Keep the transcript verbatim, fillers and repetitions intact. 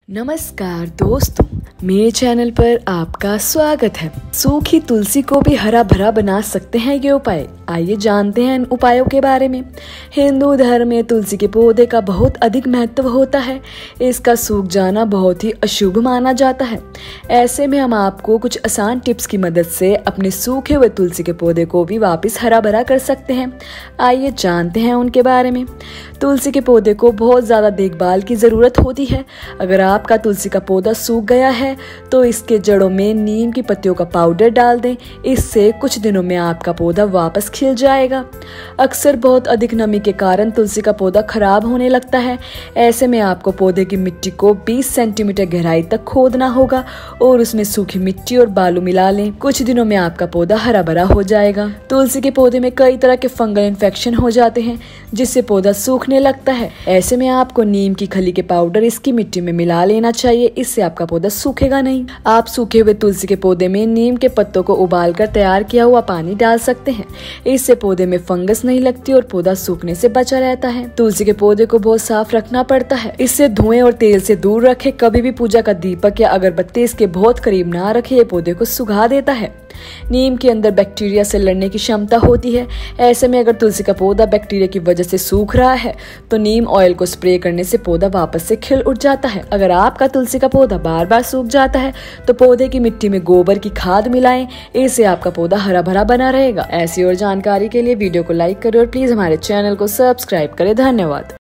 नमस्कार दोस्तों, मेरे चैनल पर आपका स्वागत है। सूखी तुलसी को भी हरा भरा बना सकते हैं ये उपाय। आइए जानते हैं इन उपायों के बारे में। हिंदू धर्म में तुलसी के पौधे का बहुत अधिक महत्व होता है। इसका सूख जाना बहुत ही अशुभ माना जाता है। ऐसे में हम आपको कुछ आसान टिप्स की मदद से अपने सूखे हुए तुलसी के पौधे को भी वापस हरा भरा कर सकते हैं। आइए जानते हैं उनके बारे में। तुलसी के पौधे को बहुत ज्यादा देखभाल की जरूरत होती है। अगर आपका तुलसी का पौधा सूख गया है तो इसके जड़ों में नीम की पत्तियों का पाउडर डाल दें। इससे कुछ दिनों में आपका पौधा वापस खिल जाएगा। अक्सर बहुत अधिक नमी के कारण तुलसी का पौधा खराब होने लगता है। ऐसे में आपको पौधे की मिट्टी को बीस सेंटीमीटर गहराई तक खोदना होगा और उसमें सूखी मिट्टी और बालू मिला लें। कुछ दिनों में आपका पौधा हरा भरा हो जाएगा। तुलसी के पौधे में कई तरह के फंगल इन्फेक्शन हो जाते हैं जिससे पौधा सूखने लगता है। ऐसे में आपको नीम की खली के पाउडर इसकी मिट्टी में मिला लेना चाहिए। इससे आपका पौधा सूखेगा नहीं। आप सूखे हुए तुलसी के पौधे में नीम के पत्तों को उबालकर तैयार किया हुआ पानी डाल सकते हैं। इससे पौधे में फंगस नहीं लगती और पौधा सूखने से बचा रहता है। तुलसी के पौधे को बहुत साफ रखना पड़ता है। इससे धुएं और तेल से दूर रखें। कभी भी पूजा का दीपक या अगरबत्ती इसके बहुत करीब ना रखें। ये पौधे को सुखा देता है। नीम के अंदर बैक्टीरिया से लड़ने की क्षमता होती है। ऐसे में अगर तुलसी का पौधा बैक्टीरिया की वजह से सूख रहा है तो नीम ऑयल को स्प्रे करने से पौधा वापस से खिल उठ जाता है। अगर आपका तुलसी का पौधा बार बार सूख जाता है तो पौधे की मिट्टी में गोबर की खाद मिलाएं। इससे आपका पौधा हरा भरा बना रहेगा। ऐसी और जानकारी के लिए वीडियो को लाइक करें और प्लीज हमारे चैनल को सब्सक्राइब करें। धन्यवाद।